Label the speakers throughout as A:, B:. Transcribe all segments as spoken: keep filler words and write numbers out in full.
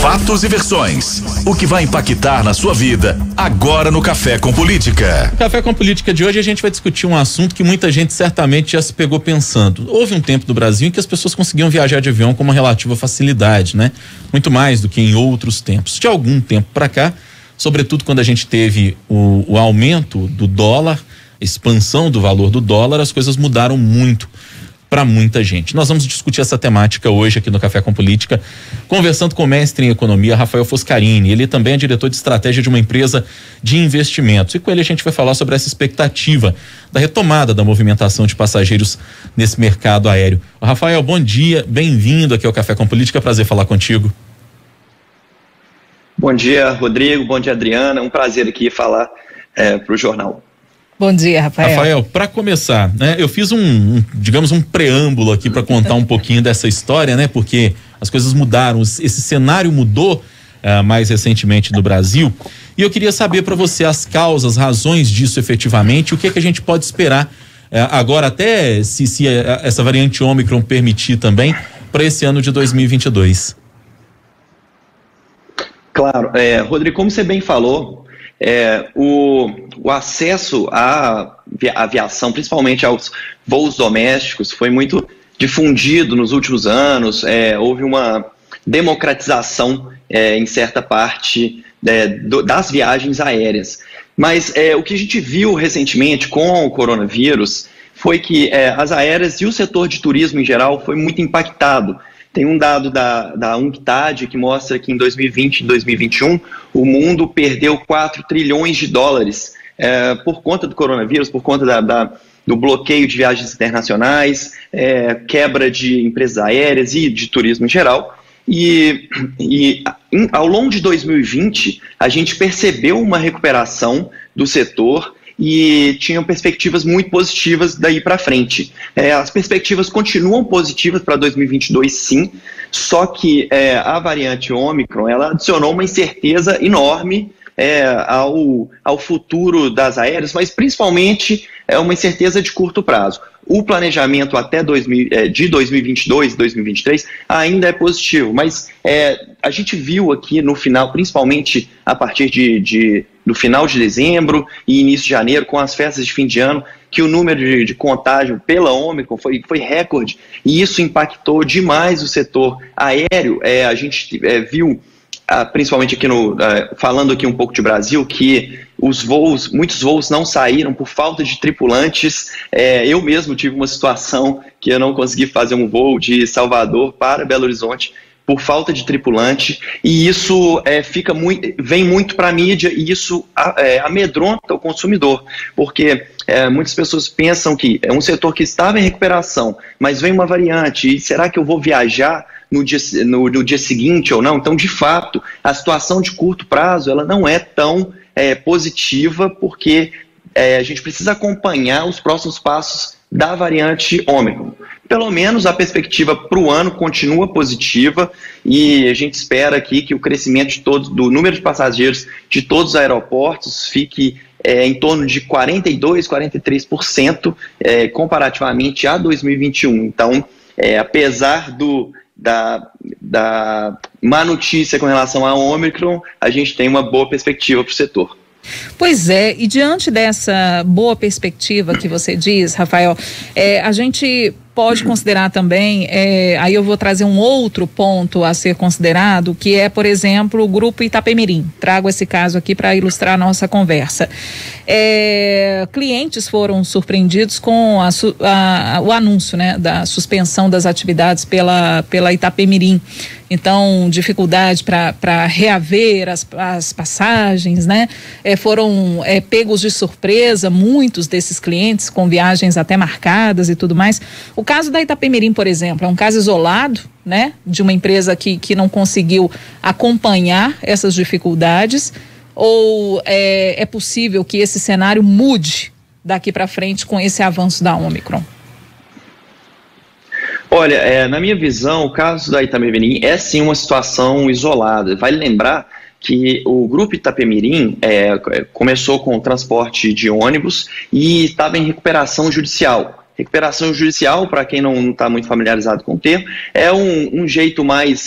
A: Fatos e versões. O que vai impactar na sua vida agora no Café com Política.
B: Café com Política de hoje a gente vai discutir um assunto que muita gente certamente já se pegou pensando. Houve um tempo do Brasil em que as pessoas conseguiam viajar de avião com uma relativa facilidade, né? Muito mais do que em outros tempos. De algum tempo para cá, sobretudo quando a gente teve o, o aumento do dólar, a expansão do valor do dólar, as coisas mudaram muito para muita gente. Nós vamos discutir essa temática hoje aqui no Café com Política, conversando com o mestre em economia, Rafael Foscarini. Ele também é diretor de estratégia de uma empresa de investimentos. E com ele a gente vai falar sobre essa expectativa da retomada da movimentação de passageiros nesse mercado aéreo. Rafael, bom dia, bem-vindo aqui ao Café com Política, prazer falar contigo.
C: Bom dia, Rodrigo, bom dia, Adriana, um prazer aqui falar é, para o jornal.
D: Bom dia, Rafael.
B: Rafael, para começar, né, eu fiz um, um, digamos, um preâmbulo aqui para contar um pouquinho dessa história, né, porque as coisas mudaram, esse cenário mudou uh, mais recentemente no Brasil, e eu queria saber para você as causas, razões disso efetivamente, o que é que a gente pode esperar uh, agora, até se, se uh, essa variante Ômicron permitir também, para esse ano de dois mil e vinte e dois.
C: Claro, é, Rodrigo, como você bem falou, É, o, o acesso à aviação, principalmente aos voos domésticos, foi muito difundido nos últimos anos. É, houve uma democratização é, em certa parte é, do, das viagens aéreas. Mas é, o que a gente viu recentemente com o coronavírus foi que é, as aéreas e o setor de turismo em geral foi muito impactado. Tem um dado da, da UNCTAD que mostra que em dois mil e vinte e dois mil e vinte e um o mundo perdeu quatro trilhões de dólares é, por conta do coronavírus, por conta da, da, do bloqueio de viagens internacionais, é, quebra de empresas aéreas e de turismo em geral. E, e em, ao longo de dois mil e vinte, a gente percebeu uma recuperação do setor e tinham perspectivas muito positivas daí para frente. É, as perspectivas continuam positivas para dois mil e vinte e dois, sim, só que é, a variante Ômicron, ela adicionou uma incerteza enorme é, ao, ao futuro das aéreas, mas principalmente é uma incerteza de curto prazo. O planejamento até dois mil, é, de dois mil e vinte e dois, dois mil e vinte e três ainda é positivo, mas é, a gente viu aqui no final, principalmente a partir de, de, do final de dezembro e início de janeiro, com as festas de fim de ano, que o número de, de contágio pela Ômicron foi, foi recorde, e isso impactou demais o setor aéreo. É, a gente é, viu, ah, principalmente aqui no, ah, falando aqui um pouco de Brasil, que os voos, muitos voos não saíram por falta de tripulantes. É, eu mesmo tive uma situação que eu não consegui fazer um voo de Salvador para Belo Horizonte por falta de tripulante, e isso é, fica muito, vem muito para a mídia, e isso é, amedronta o consumidor, porque é, muitas pessoas pensam que é um setor que estava em recuperação, mas vem uma variante, e será que eu vou viajar no dia, no, no dia seguinte ou não? Então, de fato, a situação de curto prazo ela não é tão é, positiva, porque é, a gente precisa acompanhar os próximos passos da variante Ômicron. Pelo menos a perspectiva para o ano continua positiva, e a gente espera aqui que o crescimento de todos, do número de passageiros de todos os aeroportos fique é, em torno de quarenta e dois, quarenta e três por cento é, comparativamente a dois mil e vinte e um. Então, é, apesar do, da, da má notícia com relação à Ômicron, a gente tem uma boa perspectiva para o setor.
D: Pois é, e diante dessa boa perspectiva que você diz, Rafael, é, a gente pode considerar também, é, aí eu vou trazer um outro ponto a ser considerado, que é, por exemplo, o Grupo Itapemirim. Trago esse caso aqui para ilustrar a nossa conversa. É, clientes foram surpreendidos com a, a, o anúncio, né, da suspensão das atividades pela, pela Itapemirim. Então, dificuldade para reaver as, as passagens, né? É, foram é, pegos de surpresa muitos desses clientes, com viagens até marcadas e tudo mais. O caso da Itapemirim, por exemplo, é um caso isolado, né? De uma empresa que, que não conseguiu acompanhar essas dificuldades, ou é, é possível que esse cenário mude daqui para frente com esse avanço da Ômicron?
C: Olha, é, na minha visão, o caso da Itapemirim é sim uma situação isolada. Vale lembrar que o Grupo Itapemirim é, começou com o transporte de ônibus e estava em recuperação judicial. Recuperação judicial, para quem não está muito familiarizado com o termo, é um, um jeito mais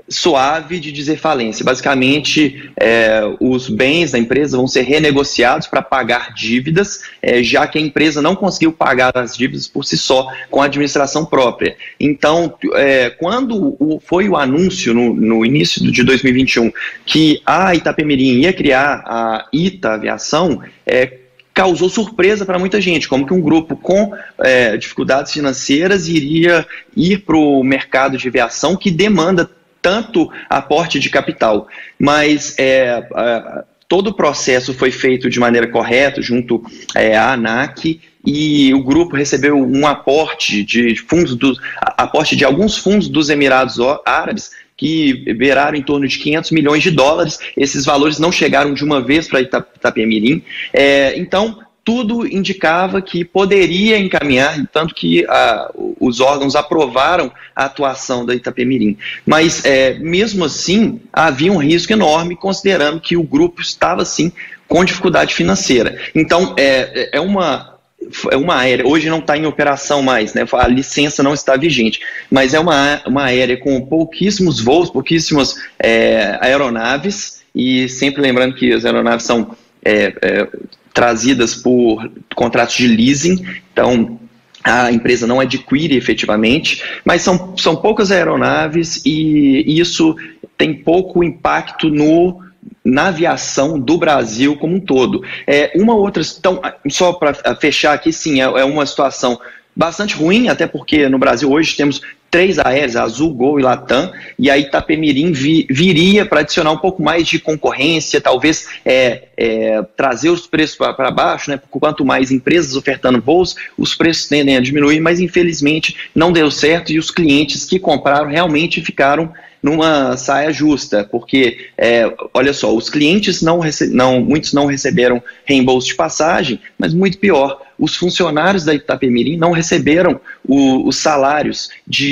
C: suave de dizer falência. Basicamente, é, os bens da empresa vão ser renegociados para pagar dívidas, é, já que a empresa não conseguiu pagar as dívidas por si só, com a administração própria. Então, é, quando o, foi o anúncio no, no início de dois mil e vinte e um que a Itapemirim ia criar a Ita Aviação, é, causou surpresa para muita gente, como que um grupo com é, dificuldades financeiras iria ir para o mercado de aviação que demanda tanto aporte de capital, mas é, é, todo o processo foi feito de maneira correta junto é, à ANAC, e o grupo recebeu um aporte de fundos dos, aporte de alguns fundos dos Emirados Árabes que beiraram em torno de quinhentos milhões de dólares. Esses valores não chegaram de uma vez para Itapemirim, é, então tudo indicava que poderia encaminhar, tanto que ah, os órgãos aprovaram a atuação da Itapemirim. Mas, é, mesmo assim, havia um risco enorme, considerando que o grupo estava, sim, com dificuldade financeira. Então, é, é uma... é uma aérea, hoje não está em operação mais, né? A licença não está vigente, mas é uma, uma aérea com pouquíssimos voos, pouquíssimas é, aeronaves, e sempre lembrando que as aeronaves são é, é, trazidas por contratos de leasing, então a empresa não adquire efetivamente, mas são, são poucas aeronaves, e isso tem pouco impacto no na aviação do Brasil como um todo. É, uma outra, então, só para fechar aqui, sim, é, é uma situação bastante ruim, até porque no Brasil hoje temos três aéreas, Azul, Gol e Latam, e a Itapemirim vi, viria para adicionar um pouco mais de concorrência, talvez é, é, trazer os preços para baixo, né? Quanto mais empresas ofertando voos, os preços tendem a diminuir, mas infelizmente não deu certo, e os clientes que compraram realmente ficaram numa saia justa, porque, é, olha só, os clientes, não, não muitos não receberam reembolso de passagem, mas muito pior, os funcionários da Itapemirim não receberam o, os salários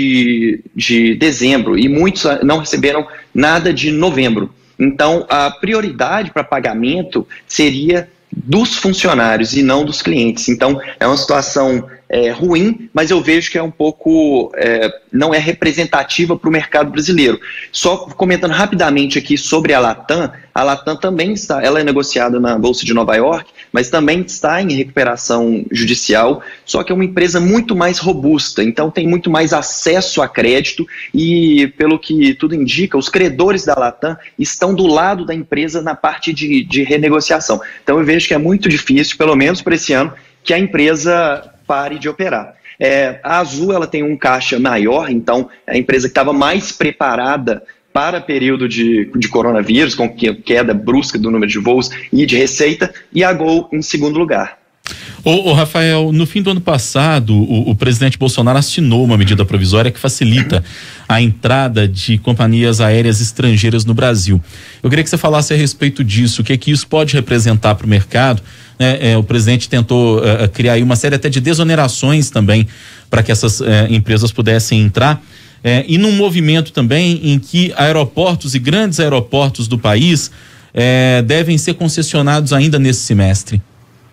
C: de, de dezembro, e muitos não receberam nada de novembro. Então, a prioridade para pagamento seria dos funcionários e não dos clientes. Então, é uma situação é, ruim, mas eu vejo que é um pouco, é, não é representativa para o mercado brasileiro. Só comentando rapidamente aqui sobre a Latam, a Latam também está, ela é negociada na Bolsa de Nova York, mas também está em recuperação judicial, só que é uma empresa muito mais robusta, então tem muito mais acesso a crédito, e pelo que tudo indica, os credores da Latam estão do lado da empresa na parte de, de renegociação. Então eu vejo que é muito difícil, pelo menos para esse ano, que a empresa pare de operar. É, a Azul, ela tem um caixa maior, então é a empresa que estava mais preparada para período de, de coronavírus, com queda brusca do número de voos e de receita, e a Gol em segundo lugar.
B: Ô, ô Rafael, no fim do ano passado, o, o presidente Bolsonaro assinou uma medida provisória que facilita a entrada de companhias aéreas estrangeiras no Brasil. Eu queria que você falasse a respeito disso, o que é que isso pode representar para o mercado, né? É, o presidente tentou uh, criar aí uma série até de desonerações também para que essas uh, empresas pudessem entrar. É, e num movimento também em que aeroportos e grandes aeroportos do país é, devem ser concessionados ainda nesse semestre.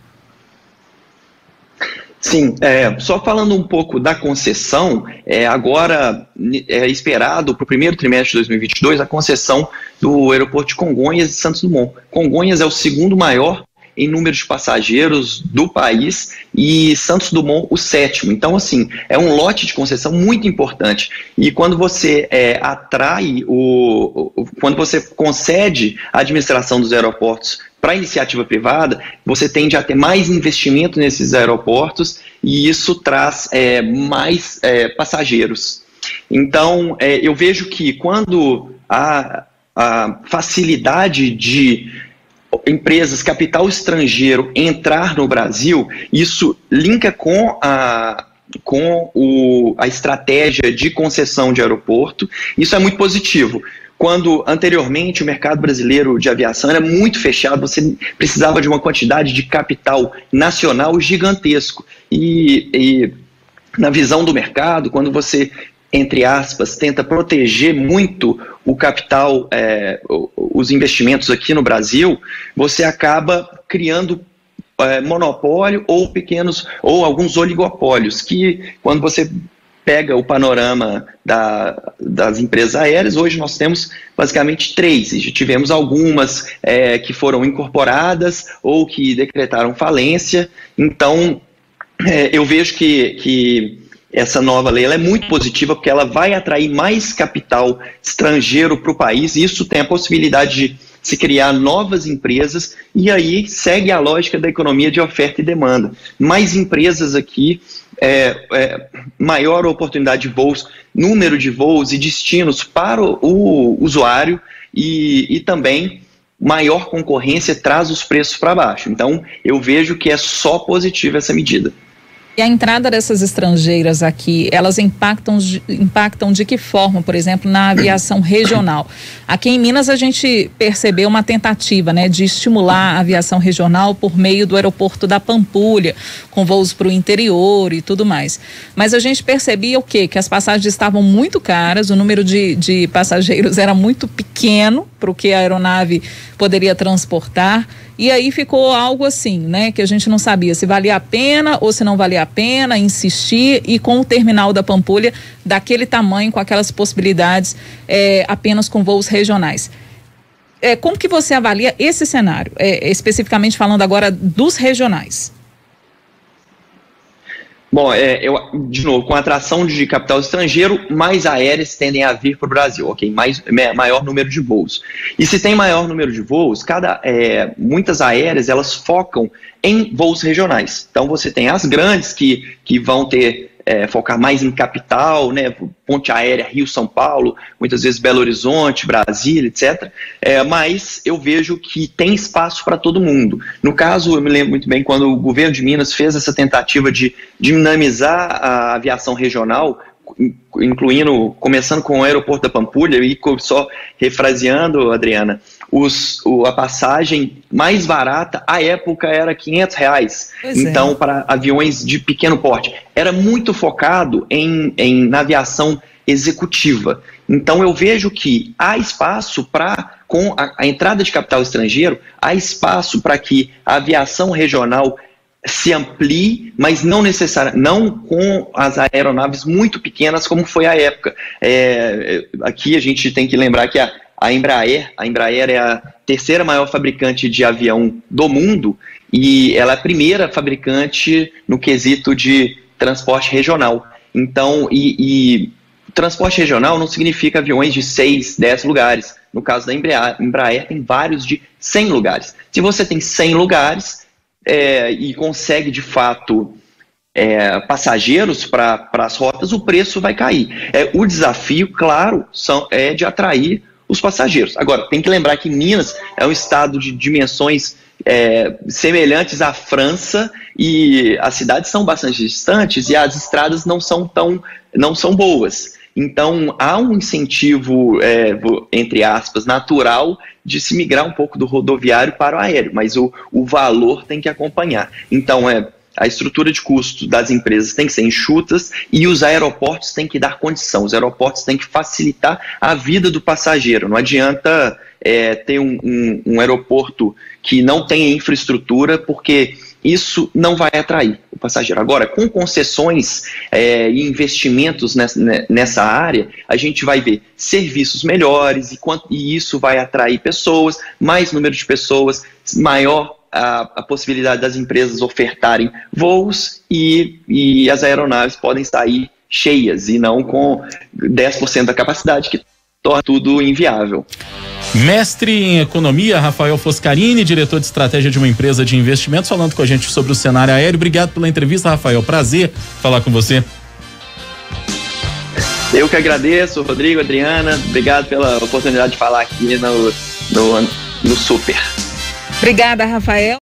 C: Sim, é, só falando um pouco da concessão, é, agora é esperado para o primeiro trimestre de dois mil e vinte e dois a concessão do aeroporto de Congonhas e Santos Dumont. Congonhas é o segundo maior em número de passageiros do país, e Santos Dumont o sétimo. Então, assim, é um lote de concessão muito importante. E quando você é, atrai, o, o, quando você concede a administração dos aeroportos para a iniciativa privada, você tende a ter mais investimento nesses aeroportos, e isso traz é, mais é, passageiros. Então, é, eu vejo que quando a, a facilidade de empresas, capital estrangeiro entrar no Brasil, isso linka com a, com o, a estratégia de concessão de aeroporto. Isso é muito positivo. Quando anteriormente o mercado brasileiro de aviação era muito fechado, você precisava de uma quantidade de capital nacional gigantesco. E, e na visão do mercado, quando você, entre aspas, tenta proteger muito o capital, é, os investimentos aqui no Brasil, você acaba criando é, monopólio ou pequenos, ou alguns oligopólios, que quando você pega o panorama da, das empresas aéreas, hoje nós temos basicamente três, e já tivemos algumas é, que foram incorporadas ou que decretaram falência. Então, é, eu vejo que, que essa nova lei ela é muito positiva, porque ela vai atrair mais capital estrangeiro para o país, e isso tem a possibilidade de se criar novas empresas, e aí segue a lógica da economia de oferta e demanda. Mais empresas aqui, é, é, maior oportunidade de voos, número de voos e destinos para o, o usuário, e, e também maior concorrência traz os preços para baixo. Então, eu vejo que é só positiva essa medida.
D: E a entrada dessas estrangeiras aqui, elas impactam, impactam de que forma, por exemplo, na aviação regional? Aqui em Minas a gente percebeu uma tentativa, né, de estimular a aviação regional por meio do aeroporto da Pampulha, com voos para o interior e tudo mais. Mas a gente percebia o quê? Que as passagens estavam muito caras, o número de, de passageiros era muito pequeno para o que a aeronave poderia transportar. E aí ficou algo assim, né, que a gente não sabia se valia a pena ou se não valia a pena insistir, e com o terminal da Pampulha daquele tamanho, com aquelas possibilidades é, apenas com voos regionais. É, como que você avalia esse cenário, é, especificamente falando agora dos regionais?
C: Bom, é, eu, de novo, com a atração de capital estrangeiro, mais aéreas tendem a vir para o Brasil, ok? Mais, maior número de voos. E se tem maior número de voos, cada, é, muitas aéreas elas focam em voos regionais. Então você tem as grandes que, que vão ter É, focar mais em capital, né, ponte aérea Rio-São Paulo, muitas vezes Belo Horizonte, Brasília, etcétera. É, mas eu vejo que tem espaço para todo mundo. No caso, eu me lembro muito bem quando o governo de Minas fez essa tentativa de dinamizar a aviação regional, incluindo, começando com o aeroporto da Pampulha, e só refraseando, Adriana, os, o, a passagem mais barata, à época, era quinhentos reais. Pois então, é. Para aviões de pequeno porte. Era muito focado em, em, na aviação executiva. Então, eu vejo que há espaço para, com a, a entrada de capital estrangeiro, há espaço para que a aviação regional se amplie, mas não necessariamente, não com as aeronaves muito pequenas como foi a época. É, aqui a gente tem que lembrar que a, a Embraer, a Embraer é a terceira maior fabricante de avião do mundo, e ela é a primeira fabricante no quesito de transporte regional. Então, e, e transporte regional não significa aviões de seis, dez lugares. No caso da Embraer, Embraer tem vários de cem lugares. Se você tem cem lugares, É, e consegue de fato é, passageiros para as rotas, o preço vai cair. É, o desafio, claro, são, é de atrair os passageiros. Agora, tem que lembrar que Minas é um estado de dimensões é, semelhantes à França, e as cidades são bastante distantes e as estradas não são tão não são boas. Então, há um incentivo, é, entre aspas, natural de se migrar um pouco do rodoviário para o aéreo, mas o, o valor tem que acompanhar. Então, é, a estrutura de custo das empresas tem que ser enxutas, e os aeroportos têm que dar condição, os aeroportos têm que facilitar a vida do passageiro. Não adianta é, ter um, um, um aeroporto que não tenha infraestrutura, porque isso não vai atrair o passageiro. Agora, com concessões é, e investimentos nessa, nessa área, a gente vai ver serviços melhores, e, quanto, e isso vai atrair pessoas, mais número de pessoas, maior a, a possibilidade das empresas ofertarem voos, e, e as aeronaves podem sair cheias e não com dez por cento da capacidade, que torna tudo inviável.
B: Mestre em Economia, Rafael Foscarini, diretor de estratégia de uma empresa de investimentos, falando com a gente sobre o cenário aéreo. Obrigado pela entrevista, Rafael. Prazer falar com você.
C: Eu que agradeço, Rodrigo, Adriana. Obrigado pela oportunidade de falar aqui no, no, no Super.
D: Obrigada, Rafael.